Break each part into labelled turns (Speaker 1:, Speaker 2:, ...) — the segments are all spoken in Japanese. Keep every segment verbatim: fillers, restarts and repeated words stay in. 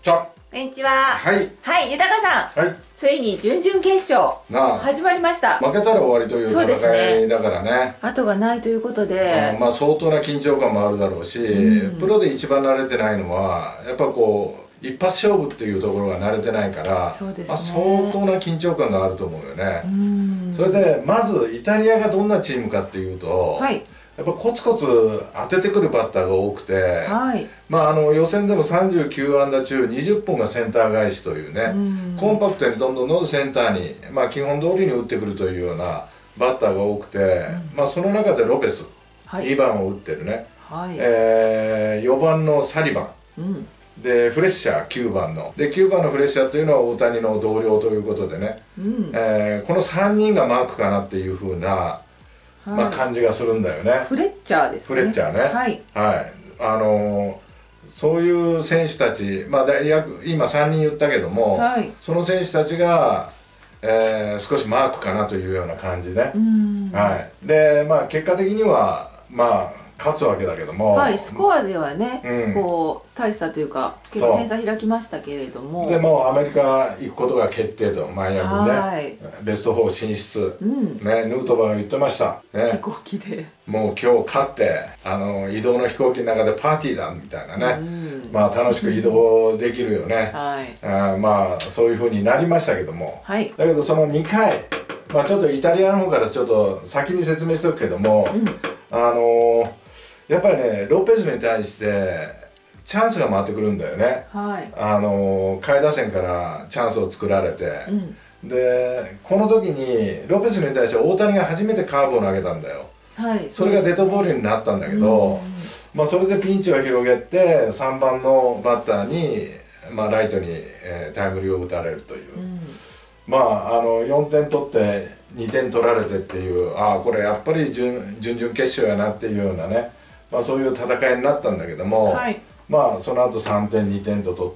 Speaker 1: ちは。
Speaker 2: こんにちは。
Speaker 1: はい。
Speaker 2: はい、豊さん。
Speaker 1: はい。
Speaker 2: ついに準々決勝
Speaker 1: なあ
Speaker 2: 始まりました。
Speaker 1: 負けたら終わりという戦いだからね。
Speaker 2: 後がないということで、
Speaker 1: うん、まあ相当な緊張感もあるだろうし、うん、プロで一番慣れてないのはやっぱこう一発勝負っていうところが慣れてないから、
Speaker 2: そうですね、
Speaker 1: まあ相当な緊張感があると思うよね。
Speaker 2: うん、
Speaker 1: それでまずイタリアがどんなチームかっていうと、はい、やっぱコツコツ当ててくるバッターが多くて、はい、まああの予選でもさんじゅうきゅうあんだ中にじゅっぽんがセンター返しというね、うん、コンパクトにどんどんどんどんセンターに、まあ、基本通りに打ってくるというようなバッターが多くて、うん、まあその中でロペス、はい、にばんを打ってるね、はい、えー、よばんのサリバン、うん、でフレッシャーきゅうばんのできゅうばんのフレッシャーというのは大谷の同僚ということでね、うん、えー、このさんにんがマークかなっていうふうな、まあ感じがするんだよね。
Speaker 2: フレッチャーですね。
Speaker 1: フレッチャーね。
Speaker 2: はい。
Speaker 1: はい。あのー、そういう選手たち、まあ大学今さんにん言ったけども、はい、その選手たちが、えー、少しマークかなというような感じで、はい。で、まあ結果的にはまあ勝つわけだけども、
Speaker 2: はい、スコアではね、うん、こう大差というか結構点差開きましたけれども、
Speaker 1: でもうアメリカ行くことが決定と、マイアミにね、ベストよん進出、うん、ね、ヌートバーが言ってました、ね、
Speaker 2: 飛行機で
Speaker 1: もう今日勝ってあの移動の飛行機の中でパーティーだみたいなね、うん、まあ楽しく移動できるよね、はい、あまあそういうふうになりましたけども、はい、だけどそのにかい、まあちょっとイタリアの方からちょっと先に説明しておくけども、うん、あのやっぱりねロペスに対してチャンスが回ってくるんだよね、はい、あの下位打線からチャンスを作られて、うん、でこの時にロペスに対して大谷が初めてカーブを投げたんだよ、はい、それがデッドボールになったんだけど、まあそれでピンチを広げてさんばんのバッターに、まあ、ライトに、えー、タイムリーを打たれるという、うん、まああのよんてん取ってにてん取られてっていう、ああこれやっぱり準準々決勝やなっていうようなね、まあ、そういう戦いになったんだけども、はい、まあその後さんてんにてんと取って、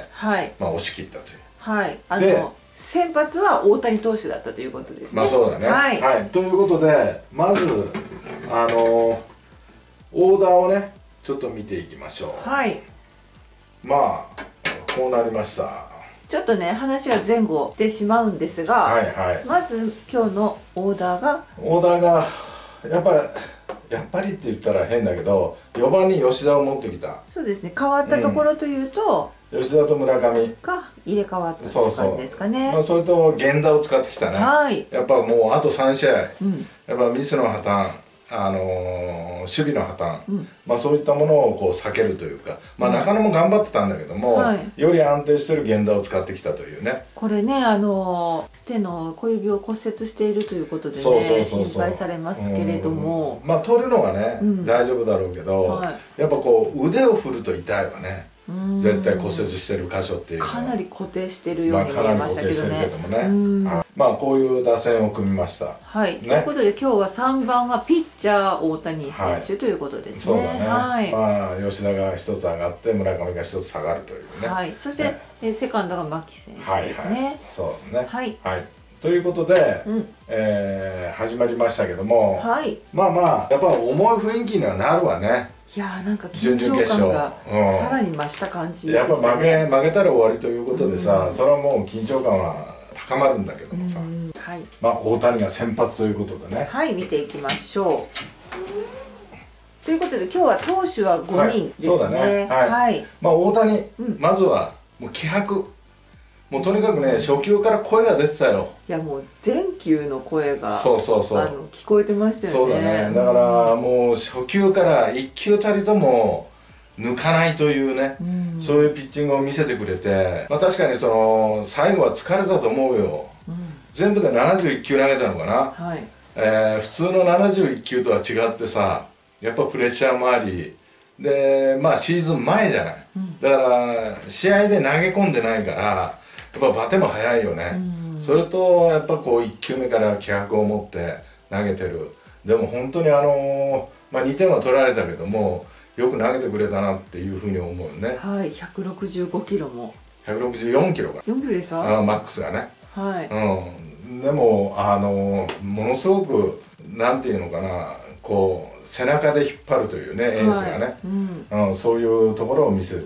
Speaker 1: はい、まあ押し切ったという。
Speaker 2: はい、あの先発は大谷投手だったということですね。
Speaker 1: まあそうだね。はい、はい、ということでまずあのオーダーをねちょっと見ていきましょう。はい。まあこうなりました。
Speaker 2: ちょっとね話が前後してしまうんですが、はいはい、まず今日のオーダーが
Speaker 1: オーダーがやっぱりやっぱりって言ったら変だけどよばんに吉田を持ってきた。
Speaker 2: そうですね、変わったところというと、
Speaker 1: うん、吉田と村上
Speaker 2: が入れ替わったって感じですかね。
Speaker 1: そうそう、まあ、それと源田を使ってきたね、はい、やっぱもうあとさんしあい、うん、やっぱミスの破綻、あのー、守備の破綻、うん、まあそういったものをこう避けるというか、まあ中野も頑張ってたんだけども、はい、より安定してる源田を使ってきたというね。
Speaker 2: これね、あのー、手の小指を骨折しているということでね、心配されますけれども、
Speaker 1: まあ取るのはね、うん、大丈夫だろうけど、はい、やっぱこう腕を振ると痛いわね。絶対骨折してる箇所っていうのは
Speaker 2: かなり固定してるように見えましたけどね。
Speaker 1: まあこういう打線を組みました。
Speaker 2: はい、ね、ということで今日はさんばんはピッチャー大谷選手ということですね。そうだね。はい、
Speaker 1: まあ吉田が一つ上がって村上が一つ下がるというね。
Speaker 2: はい、そして、ね、えセカンドが牧選手ですね。はいはい、
Speaker 1: そうね。はい、はい、ということで、うん、えー、始まりましたけども、はい、まあまあやっぱ重い雰囲気にはなるわね。
Speaker 2: いやーなんか緊張感がさらに増した感じでしたね。
Speaker 1: やっぱ負け負けたら終わりということでさ、うん、それはもう緊張感は高まるんだけどもさ、はい、まあ大谷が先発ということでね、
Speaker 2: はい、見ていきましょう。ということで今日は投手はごにんですね。はい、そうだね。
Speaker 1: はい。はい、まあ大谷、うん、まずはもう気迫。もうとにかくね、初球から声が出てたよ。
Speaker 2: いやもう全球の声が
Speaker 1: そうそうそう、
Speaker 2: あの聞こえてましたよね。
Speaker 1: そうだね。だからもう初球からいっきゅうたりとも抜かないというね、うん、そういうピッチングを見せてくれて、まあ確かにその最後は疲れたと思うよ。うん、全部でななじゅういっきゅう投げたのかな。はい、えー、普通のななじゅういっきゅうとは違ってさ、やっぱプレッシャーもあり、でまあシーズン前じゃない。うん、だから試合で投げ込んでないから。やっぱバテも早いよね、うん、それとやっぱこういっきゅうめから気迫を持って投げてる。でも本当にあのー、まあにてんは取られたけどもよく投げてくれたなっていうふうに思うね。
Speaker 2: はい、ひゃくろくじゅうごキロも
Speaker 1: ひゃくろくじゅうよんキロが
Speaker 2: よんキロですか、
Speaker 1: あのマックスがね。はい、うん、でもあのー、ものすごくなんていうのかな、こう背中で引っ張るというねエースがね、はい、うん、うん、そういうところを見せて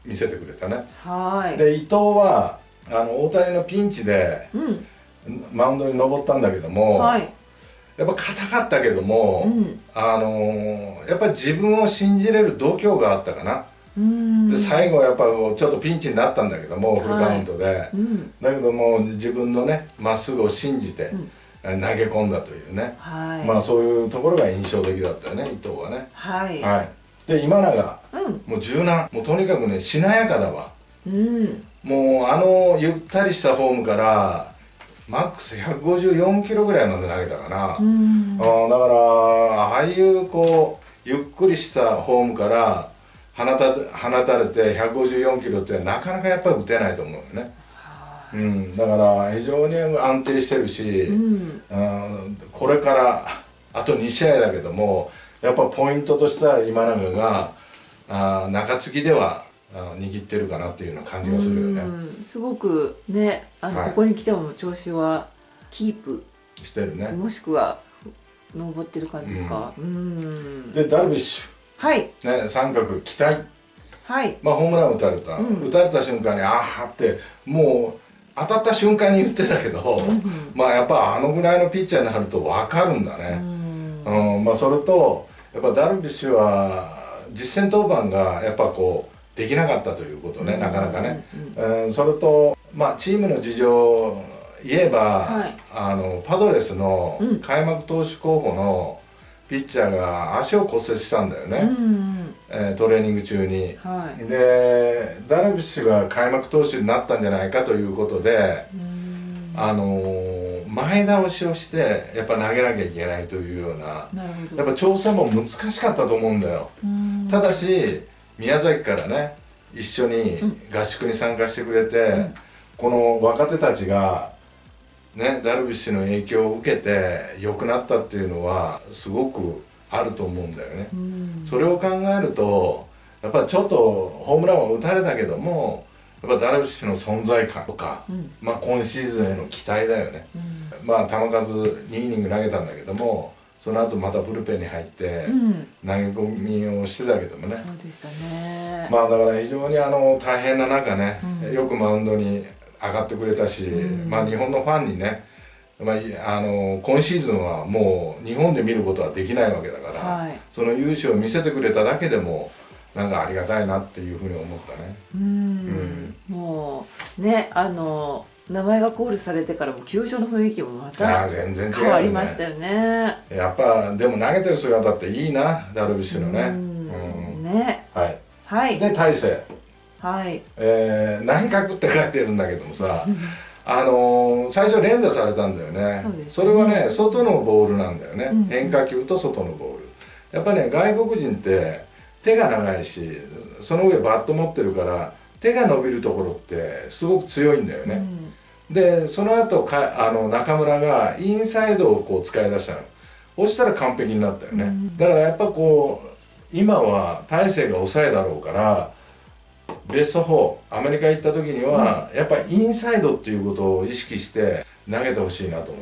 Speaker 1: 見せてくれたね。
Speaker 2: はい。
Speaker 1: で伊藤はあの大谷のピンチで、うん、マウンドに登ったんだけども、はい、やっぱ硬かったけども、うん、あのー、やっぱり自分を信じれる度胸があったかな。で最後はやっぱちょっとピンチになったんだけども、フルカウントで、はい、うん、だけども自分のねまっすぐを信じて、うん、投げ込んだというね、はい、まあそういうところが印象的だったよね、伊藤はね。はい、はい、で今永、うん、もう柔軟、もうとにかくねしなやかだわ、うん、もうあのゆったりしたフォームからマックスひゃくごじゅうよんキロぐらいまで投げたかな、うん、あだからああいうこうゆっくりしたフォームから放た放たれてひゃくごじゅうよんキロってなかなかやっぱり打てないと思うよね。うん、だから非常に安定してるし、うん、これからあとに試合だけどもやっぱポイントとしては今永があ中継ぎでは握ってるかなっていうような感じがするよね。
Speaker 2: うん、すごくねあの、はい、ここに来ても調子はキープ
Speaker 1: してるね。
Speaker 2: もしくは登ってる感じですか。うん、うん、
Speaker 1: でダルビッシュ、はい、ね、三角期待、はい、まあホームラン打たれた、うん、打たれた瞬間にあーってもう当たった瞬間に言ってたけど、うん、まあやっぱあのぐらいのピッチャーになると分かるんだね。うん、うん、まあそれとやっぱダルビッシュは実戦登板がやっぱこうできなかったということね、うん、なかなかね、うんうん、それとまあチームの事情言えば、はい、あのパドレスの開幕投手候補のピッチャーが足を骨折したんだよね、うん、えー、トレーニング中に、はい、でダルビッシュが開幕投手になったんじゃないかということで、うん、あのー、前倒しをしてやっぱ投げなきゃいけないというような、なるほど、やっぱ調整も難しかったと思うんだよ。うん、ただし宮崎からね一緒に合宿に参加してくれて、うん、この若手たちがね、ダルビッシュの影響を受けて良くなったっていうのはすごくあると思うんだよね。うん、それを考えるとやっぱちょっとホームランは打たれたけどもやっぱダルビッシュの存在感とか、うん、まあ今シーズンへの期待だよね。うん、まあ球数にイニング投げたんだけどもその後またブルペンに入って投げ込みをしてたけどもね。
Speaker 2: そうでしたね。
Speaker 1: まあだから非常にあの大変な中ね、うん、よくマウンドに上がってくれたし、うん、まあ日本のファンにね、まあ、あの今シーズンはもう日本で見ることはできないわけだから、はい、その雄姿を見せてくれただけでもなんかありがたいなっていうふうに思ったね。うん、うん、
Speaker 2: もうねあの名前がコールされてからも球場の雰囲気もまた変わりましたよね。
Speaker 1: やっぱでも投げてる姿っていいなダルビッシュのね。うん、ね、はい、はい、で大勢、はい、えー、内角って書いてるんだけどもさあのー、最初連打されたんだよね。 そ, ねそれはね外のボールなんだよね、うん、変化球と外のボール。やっぱね外国人って手が長いしその上バット持ってるから手が伸びるところってすごく強いんだよね。うん、でその後かあの中村がインサイドをこう使い出したの。そしたら完璧になったよね。うん、だからやっぱこう今は大勢が抑えだろうからベストフォーアメリカ行った時には、うん、やっぱインサイドっていうことを意識して投げてほしいなと思って。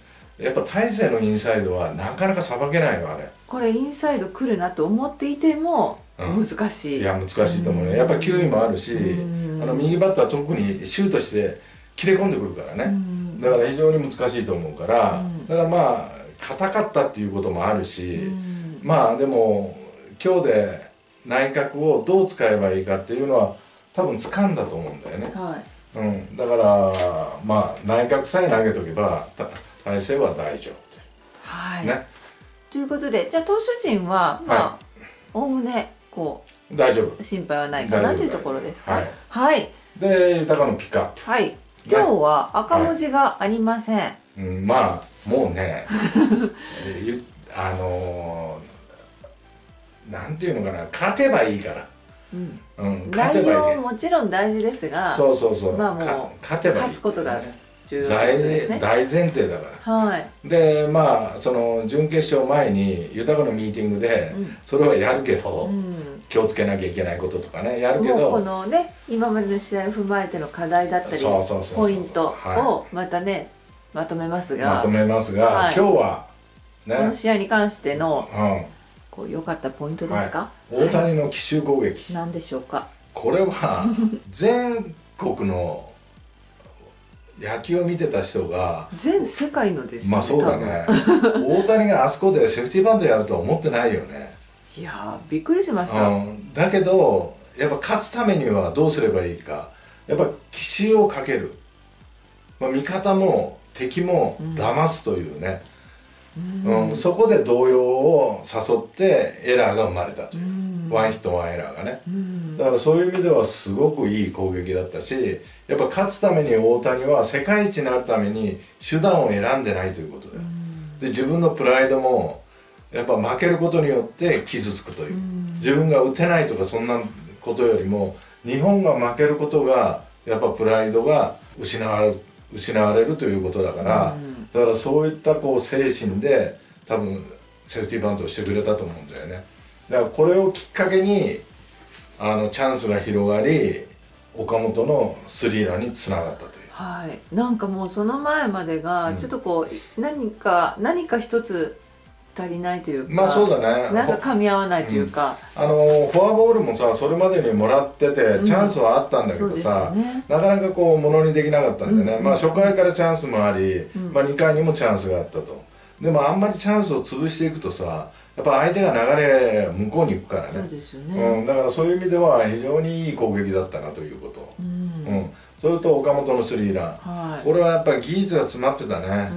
Speaker 1: やっぱ大勢のインサイドはなかなかさばけないわあれ。
Speaker 2: これインサイド来るなと思っていても難しい、うん、
Speaker 1: いや難しいと思うね。やっぱ球威もあるし、あの右バッターは特にシュートして切れ込んでくるからね。だから非常に難しいと思うから、だからまあ硬かったっていうこともあるし、まあでも今日で内角をどう使えばいいかっていうのは多分掴んだと思うんだよね。はい、うん、だからまあ内角さえ投げとけば体勢は大丈夫。
Speaker 2: はい、ね、ということでじゃあ投手陣はまあおおむねこ
Speaker 1: う大丈夫
Speaker 2: 心配はないかなというところですか。はい、はい、
Speaker 1: で豊のピカ。
Speaker 2: はい、今日は赤文字がありません。はい、
Speaker 1: うん、まあもうねあのー、なんていうのかな勝てばいいから。
Speaker 2: うんうん、内容ももちろん大事ですが、
Speaker 1: そうそうそう、
Speaker 2: まあもう
Speaker 1: 勝てばいい、
Speaker 2: 勝つことが重要
Speaker 1: ですね。大前提だから。はい。でまあその準決勝前に豊のミーティングで、うん、それはやるけど、うん、気をつけなきゃいけないこととかねやるけど、もう
Speaker 2: このね今までの試合を踏まえての課題だったりポイントをまたね、はい、まとめますが、
Speaker 1: まとめますが、はい、今日は
Speaker 2: ねこの試合に関しての、うん、こう良かったポイントですか。
Speaker 1: はい、大谷の奇襲攻撃、
Speaker 2: 何でしょうか。
Speaker 1: これは全国の野球を見てた人が
Speaker 2: 全世界のですね。
Speaker 1: まあそうだね大谷があそこでセーフティーバントやるとは思ってないよね。
Speaker 2: いやーびっくりしました、
Speaker 1: うん、だけどやっぱ勝つためにはどうすればいいか、やっぱ奇襲をかける、まあ、味方も敵も騙すというね、うんうん、そこで動揺を誘ってエラーが生まれたという、うん、ワンヒットワンエラーがね、うん、だからそういう意味ではすごくいい攻撃だったし、やっぱ勝つために大谷は世界一になるために手段を選んでないということで、うん、で自分のプライドもやっぱ負けることによって傷つくという、うん、自分が打てないとかそんなことよりも日本が負けることがやっぱプライドが失われる失われるということだから、うん、だからそういったこう精神で多分セーフティーバントをしてくれたと思うんだよね。だからこれをきっかけにあのチャンスが広がり岡本のスリーランにつながったという、
Speaker 2: はい、なんかもうその前までがちょっとこう、うん、何か何か一つ足りないというか、
Speaker 1: まあそうだね、
Speaker 2: なんか噛み合わないというか、
Speaker 1: うん、あのフォアボールもさそれまでにもらっててチャンスはあったんだけどさ、うんね、なかなかこうものにできなかったんでね、うん、まあ初回からチャンスもあり、うん、まあにかいにもチャンスがあったと。でもあんまりチャンスを潰していくとさやっぱ相手が流れ向こうに行くからね、
Speaker 2: そうですよね、
Speaker 1: うん、だからそういう意味では非常にいい攻撃だったなということ、うんうん、それと岡本のスリーラン、はい、これはやっぱり技術が詰まってたね、うん、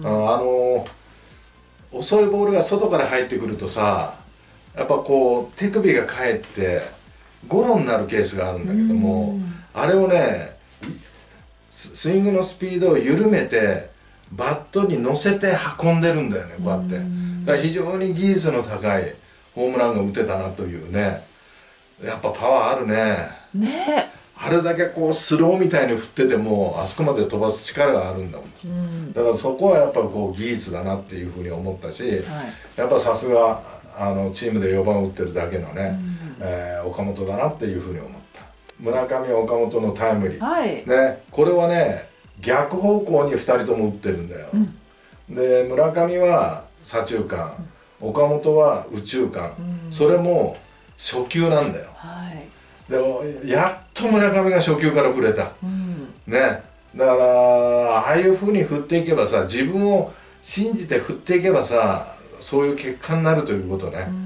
Speaker 1: あの遅いボールが外から入ってくるとさやっぱこう手首が返ってゴロになるケースがあるんだけども、あれをねスイングのスピードを緩めてバットに乗せて運んでるんだよね、こうやって。だから非常に技術の高いホームランが打てたなというね、やっぱパワーあるね。
Speaker 2: ねえ。
Speaker 1: あれだけこうスローみたいに振っててもあそこまで飛ばす力があるんだもん、うん、だからそこはやっぱこう技術だなっていうふうに思ったし、はい、やっぱさすがあのチームでよばんを打ってるだけのね、うん、えー、岡本だなっていうふうに思った。村上岡本のタイムリー、はい、ね、これはね逆方向にふたりとも打ってるんだよ、うん、で村上は左中間、うん、岡本は右中間、うん、それも初球なんだよ、はい、でもやっと村上が初球から振れた、うん、ね、だからああいうふうに振っていけばさ自分を信じて振っていけばさそういう結果になるということね、うん、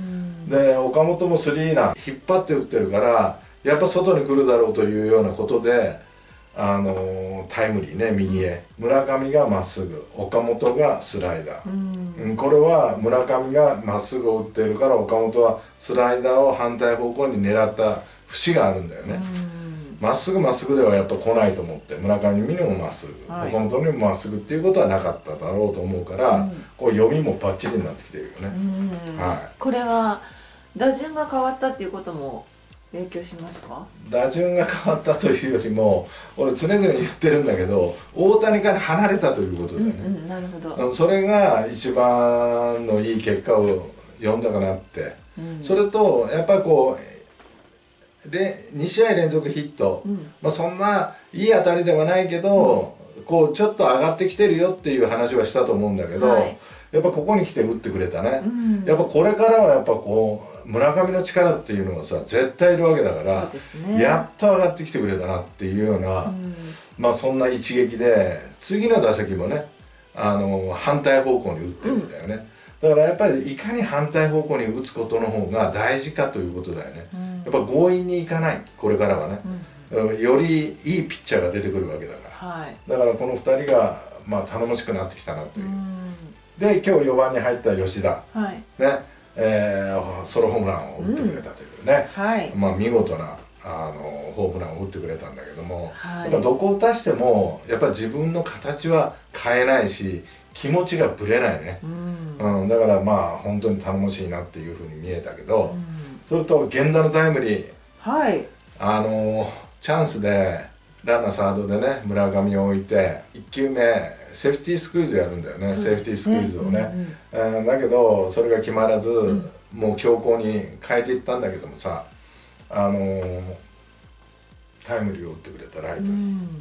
Speaker 1: で岡本もスリーラン引っ張って打ってるからやっぱ外に来るだろうというようなことであのー、タイムリーね右へ、村上がまっすぐ岡本がスライダー、うん、これは村上がまっすぐを打ってるから岡本はスライダーを反対方向に狙った節があるんだよね。まっすぐまっすぐではやっぱ来ないと思って、村上にもまっすぐ、はい、岡本にもまっすぐっていうことはなかっただろうと思うから、うん、こう読みもバッチリになってきてるよね、はい、
Speaker 2: これは打順が変わったっていうことも影響しますか？
Speaker 1: 打順が変わったというよりも俺常々言ってるんだけど大谷から離れたということだよね、うんうん、なるほど。それが一番のいい結果を呼んだかなって、うん、それとやっぱりこうに試合連続ヒット、うん、まあそんないい当たりではないけど、うん、こうちょっと上がってきてるよっていう話はしたと思うんだけど、はい、やっぱここに来て打ってくれたね、うん、やっぱこれからはやっぱこう村上の力っていうのがさ絶対いるわけだから、ね、やっと上がってきてくれたなっていうような、うん、まあそんな一撃で次の打席もねあの反対方向に打ってるんだよね、うん、だからやっぱりいかに反対方向に打つことの方が大事かということだよね、うん、やっぱ強引にいかないこれからはね、うん、よりいいピッチャーが出てくるわけだから、はい、だからこのふたりがまあ頼もしくなってきたなという、うん、で今日よばんに入った吉田、はい、ねえー、ソロホームランを打ってくれたというね、うん、はい、まあ見事なあのホームランを打ってくれたんだけども、はい、やっぱどこを打たしてもやっぱ自分の形は変えないし気持ちがぶれないね、うんうん、だからまあ本当に頼もしいなっていうふうに見えたけど、うん、それと源田のタイムリー、はい、あのチャンスでランナーサードでね村上を置いていっきゅうめセーフティースクイズやるんだよね、ね、セーフティースクイズをね、うんうん、だけどそれが決まらず、うん、もう強攻に変えていったんだけどもさあのー、タイムリーを打ってくれたライトに、うん、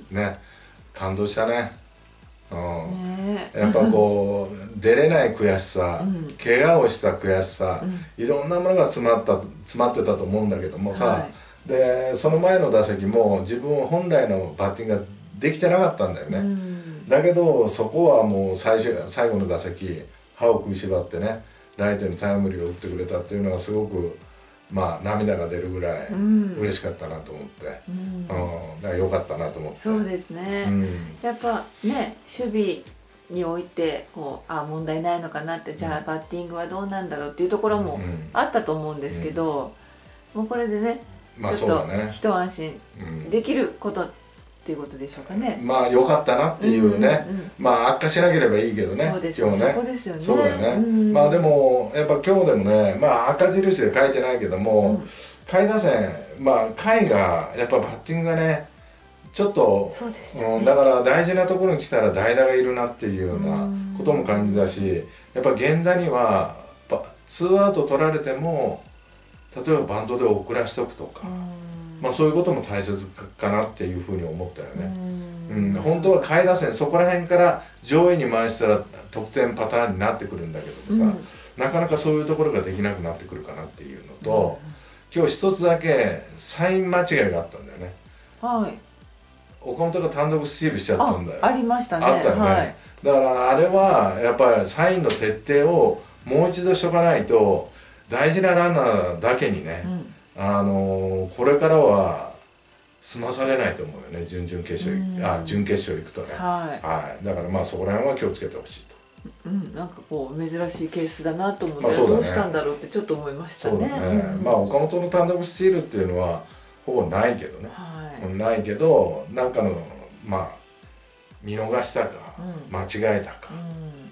Speaker 1: ね感動したね、うん、ねやっぱこう出れない悔しさ、うん、怪我をした悔しさ、うん、いろんなものが詰まった詰まってたと思うんだけどもさ、はい、 でその前の打席も自分本来のバッティングができてなかったんだよね、うん、だけどそこはもう最初最後の打席歯を食いしばってねライトにタイムリーを打ってくれたっていうのはすごくまあ涙が出るぐらい嬉しかったなと思って、うんうん、だから良かったなと思って。
Speaker 2: そうですね、うん、やっぱね守備においてこうあ問題ないのかなって、じゃあバッティングはどうなんだろうっていうところもあったと思うんですけど、もうこれでねちょっと一安心できることっていうことでしょうかね。
Speaker 1: まあ良かったなっていうね、うんうんうん、まあ悪化しなければいいけどね。
Speaker 2: そうですね。そこですよね。
Speaker 1: そうだよね、うん、まあでもやっぱ今日でもね、まあ赤印で書いてないけども、うん、下位打線まあ下位がやっぱバッティングがねちょっとそうですよね、うん、だから大事なところに来たら代打がいるなっていうようなことも感じだし、やっぱ源田にはツーアウト取られても例えばバントで送らしとくとか、まあそういうことも大切かなっていうふうに思ったよね。うん、本当は下位打線そこら辺から上位に回したら得点パターンになってくるんだけどもさ、うん、なかなかそういうところができなくなってくるかなっていうのと、うん、今日一つだけサイン間違いがあったんだよね。はい。岡本が単独スチールしちゃったんだよ。
Speaker 2: あ、ありましたね。
Speaker 1: あったよね、はい、だからあれはやっぱりサインの徹底をもう一度しとかないと大事なランナーだけにね、うん、あのー、これからは済まされないと思うよね、準々決勝、うん、あ準決勝行くとね、はい、はい、だからまあそこら辺は気をつけてほしいと。
Speaker 2: うん、なんかこう珍しいケースだなと思って、まあそうだね、どうしたんだろうってちょっと思いましたね。そうだね、
Speaker 1: うん、まあ岡本の単独スチールっていうのはほぼないけどね、はい、ないけどなんかのまあ見逃したか、うん、間違えたか、うん、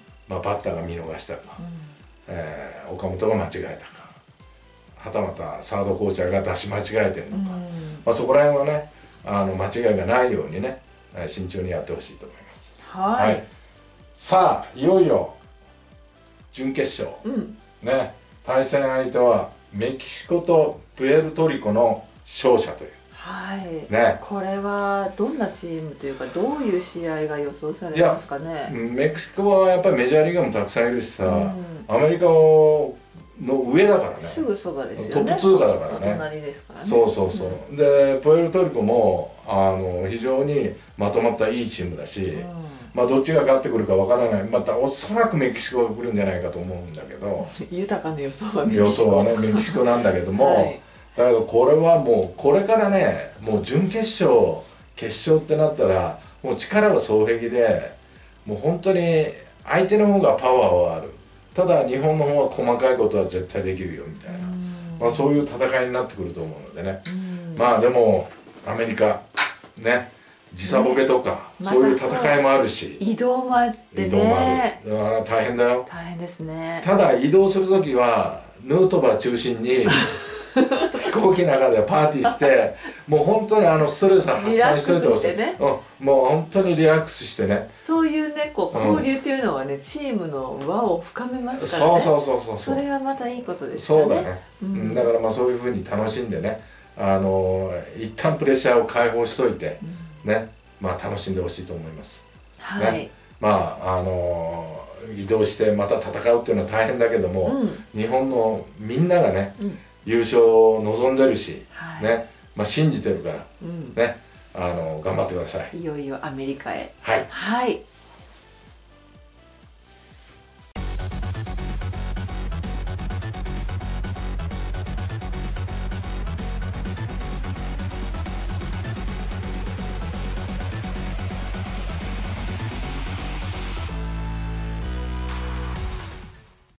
Speaker 1: まあバッターが見逃したか、うん、えー、岡本が間違えたか、はたまたサードコーチャーが出し間違えてんのか、うん、まあそこら辺はねあの間違いがないようにね慎重にやってほしいと思います。はい、はい、さあいよいよ準決勝、うん、ね、対戦相手はメキシコとプエルトリコの勝者という。
Speaker 2: はい、ね、これはどんなチームというかどういう試合が予想されますかね。
Speaker 1: メキシコはやっぱりメジャーリーガーもたくさんいるしさ、うん、アメリカの上だからね、
Speaker 2: すぐそばですよね、
Speaker 1: トップ通過だからね、
Speaker 2: 隣ですからね。
Speaker 1: そうそうそう、うん、でプエルトリコもあの非常にまとまったいいチームだし、うん、まあどっちが勝ってくるかわからない、またおそらくメキシコが来るんじゃないかと思うんだけど
Speaker 2: 豊かな予想はメキシコ、
Speaker 1: 予想はねメキシコなんだけども、はい、だけどこれはもうこれからねもう準決勝決勝ってなったらもう力は双璧で、もう本当に相手の方がパワーはある、ただ日本の方は細かいことは絶対できるよみたいな、まあ、そういう戦いになってくると思うのでね、まあでもアメリカね時差ボケとか、ね、そういう戦いもあるし、
Speaker 2: 移動もあってね、
Speaker 1: 移動もある、だから大変だよ。
Speaker 2: 大変ですね。
Speaker 1: ただ移動する時はヌートバー中心に飛行機の中でパーティーしてもう本当にあのストレス発散しといてほしい、ね、うん、もう本当にリラックスしてね、
Speaker 2: そういうねこう交流っていうのはね、うん、チームの輪を深めますからね。
Speaker 1: そうそうそうそう、
Speaker 2: それはまたいいことですよね。
Speaker 1: そうだね、うん、だからまあそういうふうに楽しんでね、あの一旦プレッシャーを解放しといて、うん、ね、まあ楽しんでほしいと思います。はい、ね、まああの移動してまた戦うっていうのは大変だけども、うん、日本のみんながね、うん、優勝を望んでるし、はい、ね、まあ信じてるから、うん、ね、あの頑張ってください。
Speaker 2: いよいよアメリカへ。
Speaker 1: はい。
Speaker 2: はい。